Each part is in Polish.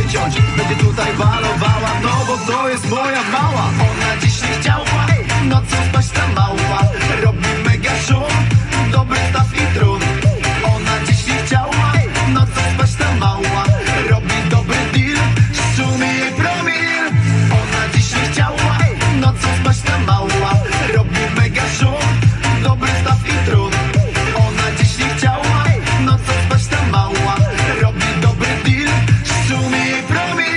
wyciąć. Będzie tutaj balowała, no bo to jest moja mała. Ona dziś nie chciała nocą spać ta mała. Robi mega show, dobry staw i trud. Ona dziś nie chciała nocą spać ta mała. Robi dobry deal, szumi jej promil. Ona dziś nie chciała nocą spać ta mała. Robi mega show, dobry staw i trud. Ona dziś nie chciała nocą spać ta mała. Robi dobry deal, szumi jej promil.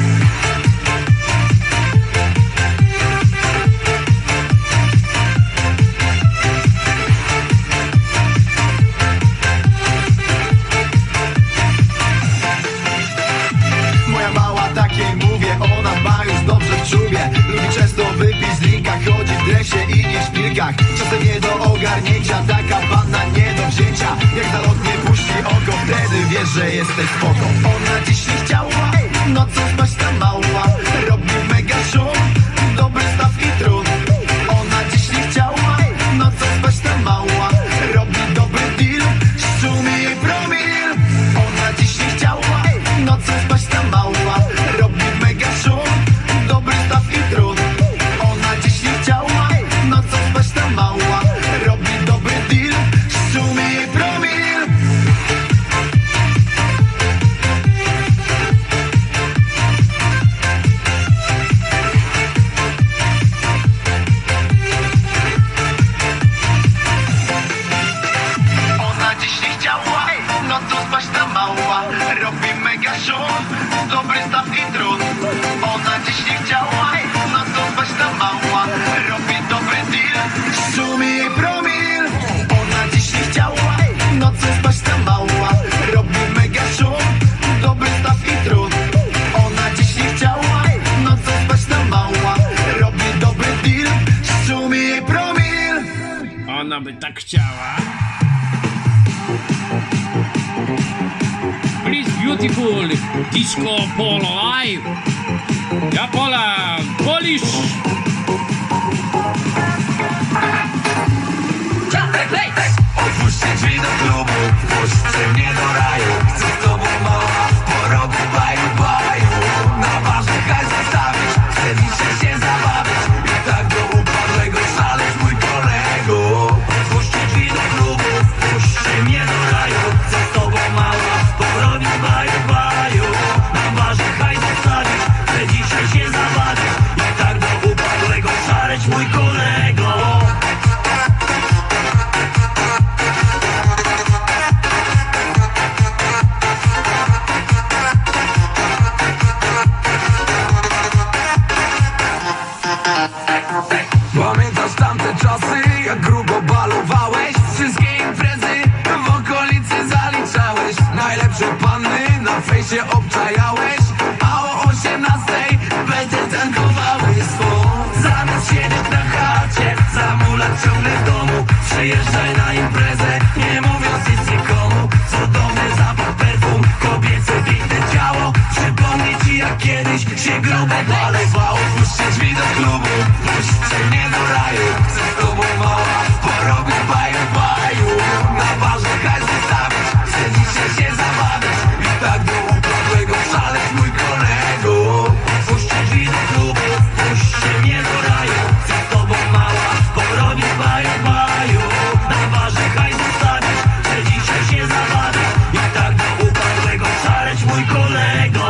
Moja mała, tak jej mówię, ona ma już dobrze w czubie. Lubi często wypić z drinka, chodzi w dresie i nie w szpilkach. Czasem nie do ogarnięcia, taka panna nie do wzięcia. Jak zalotnie puści oko, wtedy wiesz, że jesteś spoko. Ona dziś nie chciała nocą spać ta mała. Robi mega show, dobry staw i trud. Ona dziś nie chciała nocą spać ta mała. Robi dobry deal, szumi jej promil. Ona dziś nie chciała nocą spać ta mała. Robi mega show, dobry staw i trud. Ona dziś nie chciała nocą spać ta mała. Robi dobry deal, szumi jej promil. Ona dziś nie chciała nocą spać ta mała. Robi mega show, dobry staw i trud. Ona dziś nie chciała nocą spać ta mała. Robi dobry deal, szumi jej promil. Ona dziś nie chciała nocą spać ta mała. Robi mega show, dobry staw i trud. Ona dziś nie chciała nocą spać ta mała. Robi dobry deal, szumi jej promil. Ona by tak chciała. Please beautiful disco polo live. Ja Pola, Polish. Otwórzcie drzwi do klubu, wpuśćcie mnie do raju. Chcę z tobą mała, porobić baju, baju. Na barze haj zastawić, chcę dzisiaj się zabawić. I tak do upadłego szaleć, mój kolego. Otwórzcie drzwi do klubu, wpuśćcie mnie do raju. Chcę z tobą mała, porobić baju, baju. Na barze haj zastawić, chcę dzisiaj się zabawić. I tak do upadłego szaleć, mój kolego. Pamiętasz tamte czasy, jak grubo balowałeś? Wszystkie imprezy w okolicy zaliczałeś. Najlepsze panny na fejsie obczajałeś. A o 18:00 będę tankowałeś swą. Zamiast siedzieć na chacie, zamulać ciągle w domu. Przyjeżdżaj na imprezę, nie mówiąc nic nikomu. Cudowny zapach perfum, kobiece piękne ciało. Przypomnę ci jak kiedyś się grubo balowało. Puśćcie drzwi do klubu, puśćcie mnie do raju. Chcę z tobą mała, porobić baju, baju. Na barze haj zostawić, chcę dzisiaj się zabawić. I tak do upadłego szaleć, mój kolego. Puśćcie drzwi do klubu, puśćcie mnie do raju. Chcę z tobą mała, porobić baju, baju. Na barze haj zostawić, chcę dzisiaj się zabawić. I tak do upadłego szaleć, mój kolego.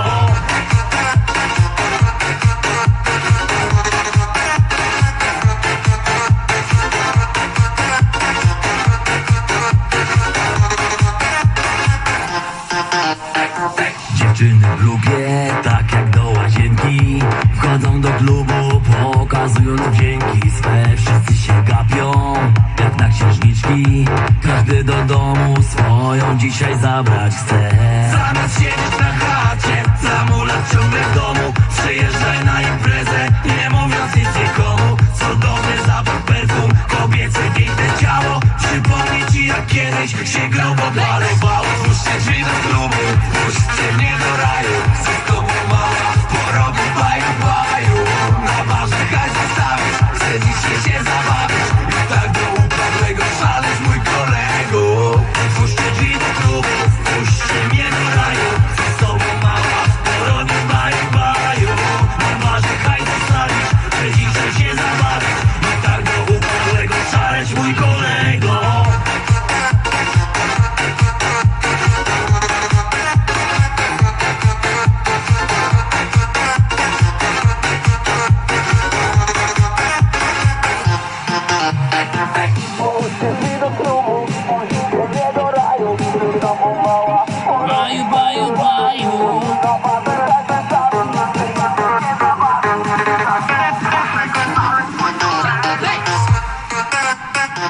Dziewczyny w klubie, tak jak do łazienki. Wchodzą do klubu, pokazując wdzięki swe. Wszyscy się gapią, jak na księżniczki. Każdy do domu swoją dzisiaj zabrać chce. Zamiast siedzieć na chacie, zamulać ciągle w domu. Przyjeżdżaj na imprezę, nie mówiąc nic nikomu. Cudowny zapach perfum, kobiece piękne ciało. Przypomnę ci jak kiedyś się grubo balowało. Puśćcie drzwi do klubu, puśćcie mnie do raju. Chcę z tobą mała, porobić baju, baju. Na barze haj zostawić, chcę dzisiaj się zabawić. I tak do upadłego szaleć, mój kolego. Puśćcie drzwi do klubu, puśćcie mnie do raju. Chcę z tobą mała, porobić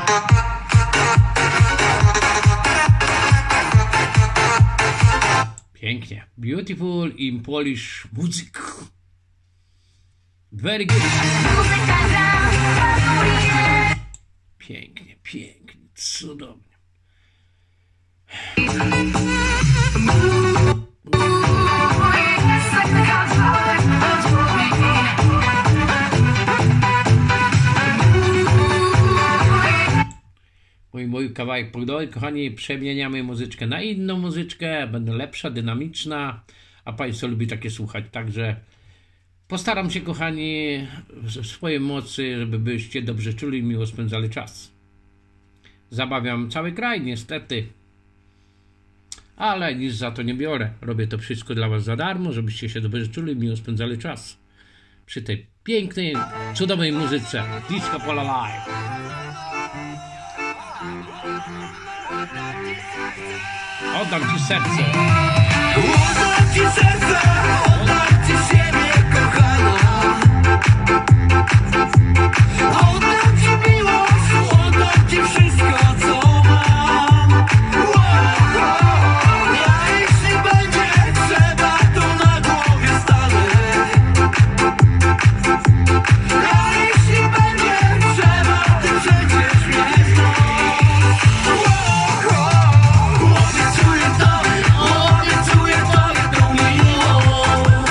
Pięknie. Beautiful in Polish music. Very good. Pięknie, pięknie, cudownie. Mój kawałek pogodowy, kochani, przemieniamy muzyczkę na inną muzyczkę, będzie lepsza, dynamiczna, a Państwo lubi takie słuchać, także postaram się, kochani, w swojej mocy, żeby byście dobrze czuli i miło spędzali czas. Zabawiam cały kraj, niestety, ale nic za to nie biorę. Robię to wszystko dla Was za darmo, żebyście się dobrze czuli i miło spędzali czas przy tej pięknej, cudownej muzyce Disco Polo Live. Oddam Ci serce. Oddam Ci serce, oddam Ci siebie, kochana. Oddam Ci miłość, oddam Ci wszystko, co mam. Ja jeśli będzie trzeba, to na głowie stanę. Ja jeśli będzie trzeba, Ty przecież mnie znasz. Obiecuję Tobie tą miłość.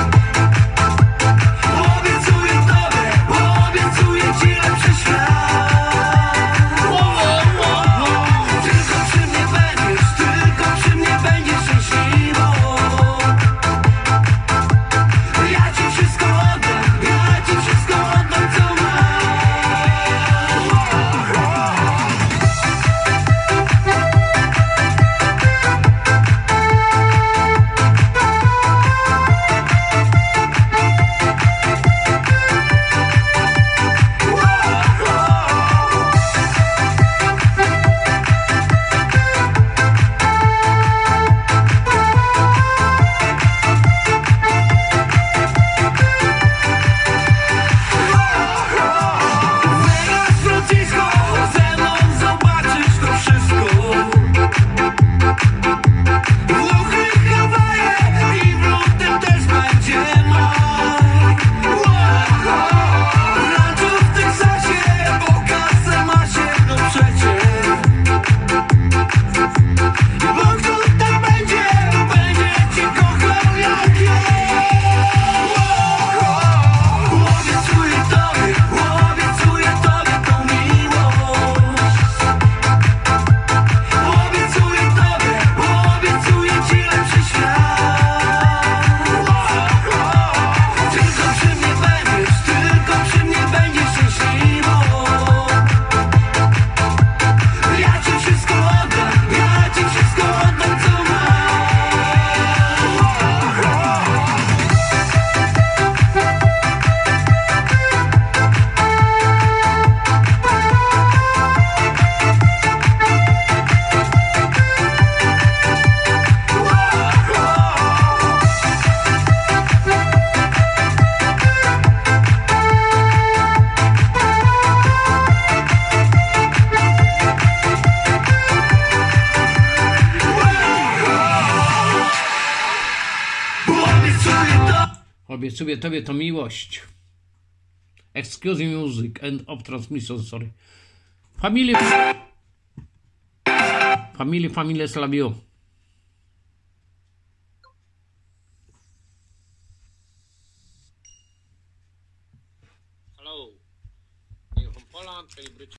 Obiecuję Tobie to miłość. Excuse me music, end of transmission, sorry. Familia Slavio. Hello. From Poland, celebrate